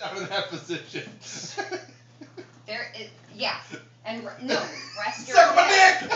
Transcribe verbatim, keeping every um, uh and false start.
Out of that position. There is, yeah. And re- no, rest your Suck my head. dick!